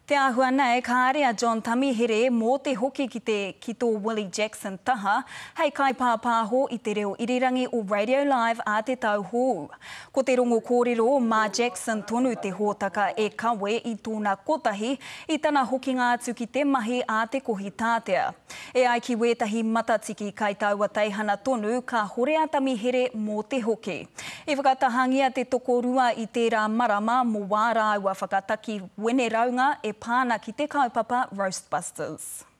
Te ahua nei, Karere a John Tamihere mō te hoki ki tō Willie Jackson taha, hei kai pāpāho i te reo irirangi o RadioLIVE a te tau hou. Ko te rongo kōrero, mā Jackson tonu te hōtaka e kawe i tōna kotahi i tana hokinga atu ki te mahi a te kohi tātea. E ai ki wētahi matatiki kai taua teihana tonu, ka hore a Tamihere mō te hoki. E whakatahangia te tokorua i tērā marama mō wārā ua whakataki wene raunga e pāna ki te kaupapa Roastbusters.